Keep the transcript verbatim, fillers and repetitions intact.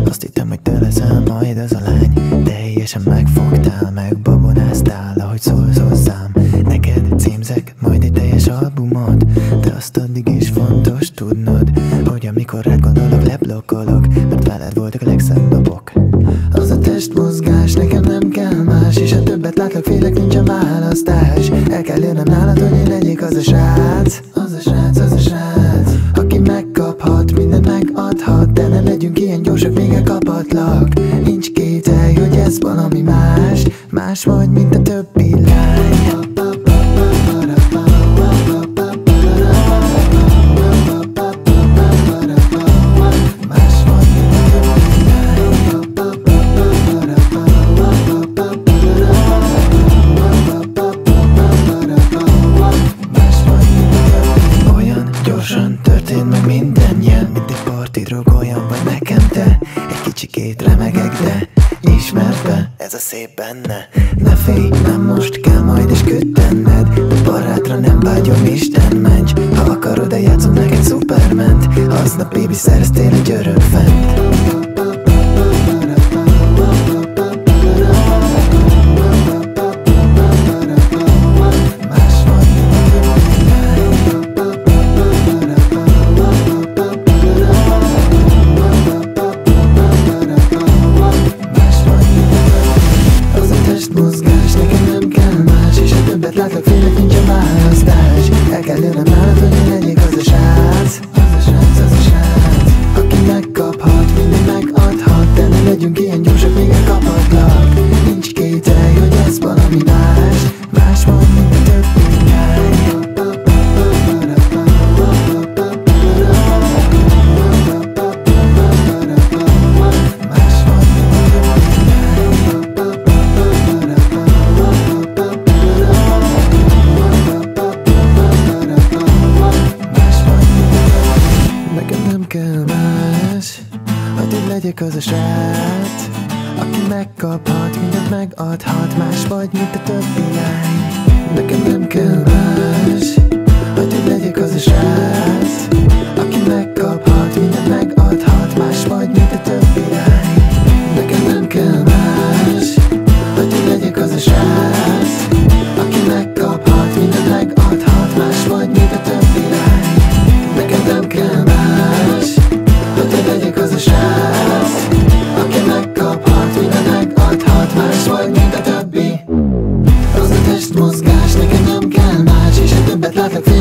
Azt hittem, hogy te leszel majd ez a lány. Teljesen megfogtál, megbabonáztál, ahogy szólsz hozzám. Neked címzek majd egy teljes albumot, de azt addig is fontos tudnod, hogy amikor rád gondolok, leblokkolok, mert veled voltak a legszebb napok. Az a testmozgás, nekem nem kell más, és ha többet látlak, félek, nincsen választás. El kell jönnöm nálad, hogy én legyek az a srác. Az a srác, az a srác, aki megkaphat, mindent megadhat, de ne legyünk ilyen gyorsak, még elkapatlak. Nincs kételj, hogy ez valami más, más vagy, mint a többi lány. Történt meg mindenjen, mint egy parti drog, olyan vagy nekem te. Egy kicsikét remegek, de ismerd be, ez a szép benne. Ne félj, nem most kell majd is küldenned, de barátra nem vágyom, Isten ments. Ha akarod, eljátszom neked Superment, aznap baby szereztél egy örökfent. Mozgás, nekem nem kell más, és ha többet látlak, félek, nincsen választás. El kell jönnöm nálad, hogy én legyek az a srác. Az a srác, az a srác, aki megkaphat, mindent megadhat, de ne legyünk ilyen gyorsak, még elkapatlak. Nincs kételj, hogy ez valami más, más vagy, mint a többi lány. Kell más, hogy én legyek az a srác, aki megkaphat, mindent megadhat, más vagy, mint a többi lány. Nekem nem kell más, hogy én legyek az a srác, aki megkaphat, mindent megadhat, más vagy, mint a többi lány. Nekem nem kell más, hogy én legyek az a srác, aki megkaphat, mindent megadhat, más vagy, mint a többi lány. Nekem nem kell más, hogy te legyek az a srác, aki megkaphat, mindent megadhat, más vagy, mint a többi. Az a testmozgás, nekem nem kell más, és ha többet látlak,